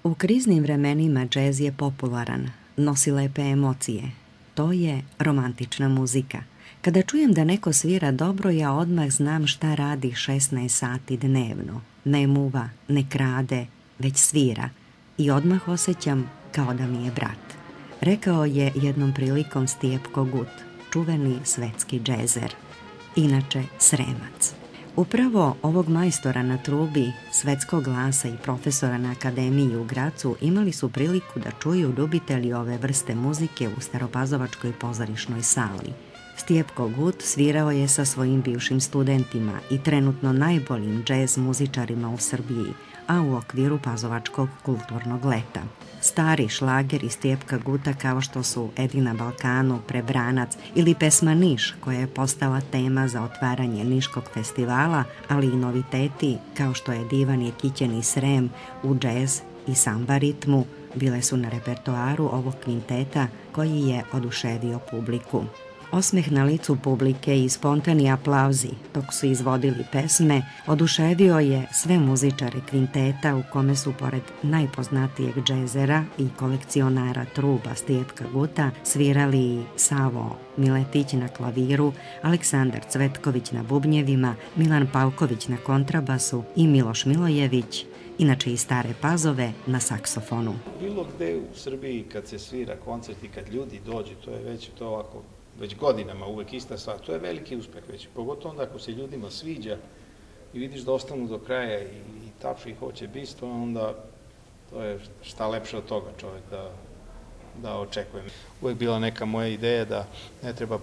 U kriznim vremenima džez je popularan, nosi lepe emocije. To je romantična muzika. Kada čujem da neko svira dobro, ja odmah znam šta radi 16 sati dnevno. Ne muva, ne krade, već svira. I odmah osjećam kao da mi je brat. Rekao je jednom prilikom Stjepko Gut, čuveni svetski džezer, inače Sremac. Upravo ovog majstora na trubi, svetskog glasa i profesora na akademiji u Gracu imali su priliku da čuju ljubitelji ove vrste muzike u Staropazovačkoj pozorišnoj sali. Stjepko Gut svirao je sa svojim bivšim studentima i trenutno najboljim džez muzičarima u Srbiji, a u okviru Pazovačkog kulturnog leta. Stari šlageri Stjepka Guta kao što su Edi na Balkanu, Prebranac ili pesma Niš, koja je postala tema za otvaranje Niškog festivala, ali i noviteti kao što je Divan je kićeni Srem u džez i samba ritmu, bile su na repertoaru ovog kvinteta koji je oduševio publiku. Osmeh na licu publike i spontani aplauzi dok su izvodili pesme oduševio je sve muzičare kvinteta u kome su pored najpoznatijeg džezera i kolekcionara truba Stjepka Guta svirali i Savo Miletić na klaviru, Aleksandar Cvetković na bubnjevima, Milan Pavković na kontrabasu i Miloš Milojević, inače iz Stare Pazove, na saksofonu. Bilo gde u Srbiji kad se svira koncert i kad ljudi dođu, to je već to ovako već godinama uvek ista stvar, to je veliki uspeh već, pogotovo onda ako se ljudima sviđa i vidiš da ostanu do kraja i tapšu i hoće bistvo, onda to je šta lepše od toga čovjek da očekuje. Uvek bila neka moja ideja da ne treba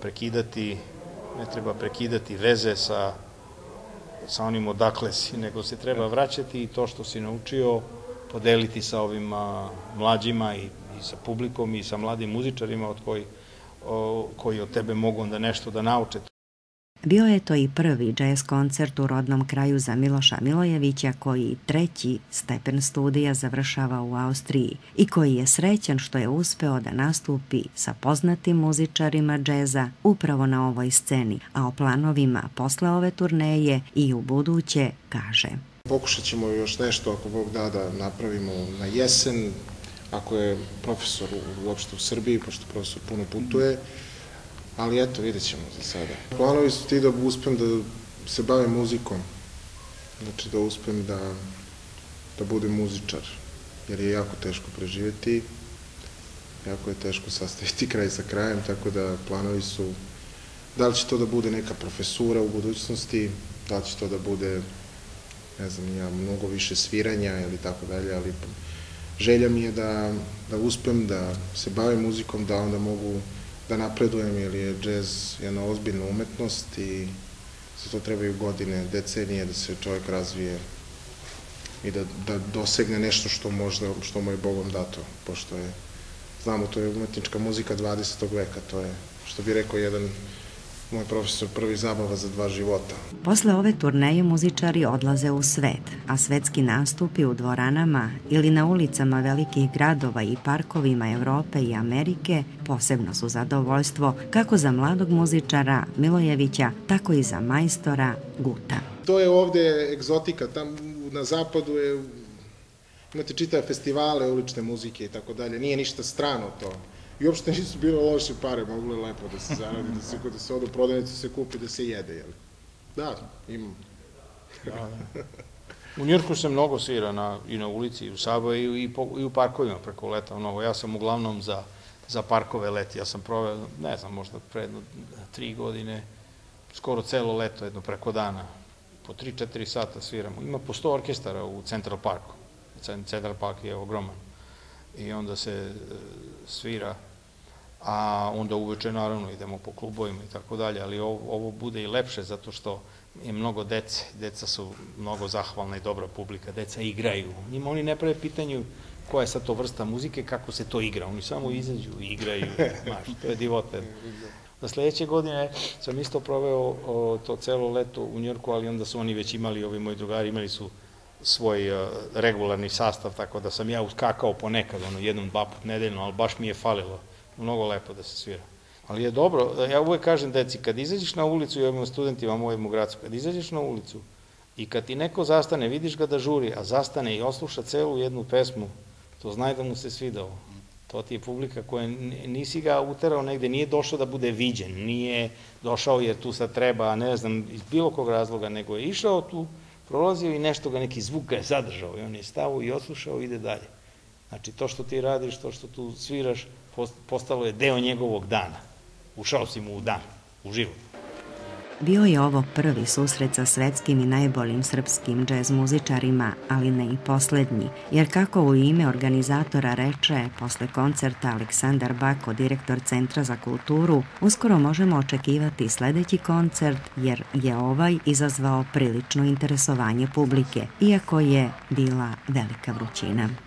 prekidati veze sa onim odakle si, nego se treba vraćati i to što si naučio podeliti sa ovim mlađima i sa publikom i sa mladim muzičarima koji od tebe mogu onda nešto da nauče. Bio je to i prvi džez koncert u rodnom kraju za Miloša Milojevića, koji 3. stepen studija završava u Austriji i koji je srećan što je uspeo da nastupi sa poznatim muzičarima džeza upravo na ovoj sceni, a o planovima posle ove turneje i u buduće kaže: Pokušat ćemo još nešto, ako Bog da napravimo na jesen, ako je profesor uopšte u Srbiji, pošto profesor puno putuje, ali eto, vidjet ćemo za sada. Planovi su ti da uspem da se bavim muzikom, znači da uspem da budem muzičar, jer je jako teško preživjeti, jako je teško sastaviti kraj sa krajem, tako da planovi su da li će to da bude neka profesura u budućnosti, da li će to da bude, ne znam, ja, mnogo više sviranja ili tako dalje, ali želja mi je da uspem, da se bavim muzikom, da onda mogu da napredujem, jer je džez jedna ozbiljna umetnost i za to trebaju godine, decenije da se čovjek razvije i da dosegne nešto što mu je Bogom dato, pošto je, znamo, to je umetnička muzika 20. veka, to je, što bi rekao jedan moj profesor, prvi zabava za 2 života. Posle ove turneje muzičari odlaze u svet, a svetski nastupi u dvoranama ili na ulicama velikih gradova i parkovima Evrope i Amerike posebno su zadovoljstvo kako za mladog muzičara Milojevića, tako i za majstora Guta. To je ovde egzotika, tam na zapadu imate čitave festivale ulične muzike i tako dalje, nije ništa strano to. I uopšte nisu bile loše pare, moglo je lepo da se zaradi, da se odu prodavnicu, se kupi, da se jede, jel? Da, imam. U Njujorku se mnogo svira i na ulici, i u Saboju, i u parkovima preko leta mnogo. Ja sam uglavnom za parkove leti. Ja sam proveo, ne znam, možda pre 3 godine, skoro celo leto, jedno preko dana. Po 3-4 sata sviramo. Ima po 100 orkestara u Central Parku. Central Park je ogroman. I onda se svira, a onda uveče naravno idemo po klubovima i tako dalje, ali ovo bude i lepše zato što je mnogo dece, deca su mnogo zahvalna i dobra publika, deca igraju, njima oni ne prave pitanju koja je sad to vrsta muzike, kako se to igra, oni samo izađu i igraju, znaš, to je divota. Za sledeće godine sam isto proveo to celo leto u Njujorku, ali onda su oni već imali, ovi moji drugari imali su svoj regularni sastav, tako da sam ja uskakao ponekad, 1-2 put nedeljno, ali baš mi je falilo. Mnogo lepo da se svira. Ali je dobro, ja uvek kažem deci, kad izađeš na ulicu, ja imam studentima mojim u Gracu, kad izađeš na ulicu i kad ti neko zastane, vidiš ga da žuri, a zastane i osluša celu jednu pesmu, To znaj da mu se svidao. To ti je publika koja nisi ga uterao negde, nije došao da bude viđen, nije došao jer tu sad treba, ne znam, iz bilo kog razloga, nego je išao tu, prolazio i nešto ga, neki zvuk ga je zadržao i on je stao i odslušao i ide dalje. Znači, to što ti radiš, to što tu sviraš, postalo je deo njegovog dana. Ušao si mu u dan, u život. Bio je ovo prvi susret sa svetskim i najboljim srpskim džez muzičarima, ali ne i poslednji, jer kako u ime organizatora reče posle koncerta Aleksandar Bako, direktor Centra za kulturu, uskoro možemo očekivati sledeći koncert, jer je ovaj izazvao prilično interesovanje publike, iako je bila velika vrućina.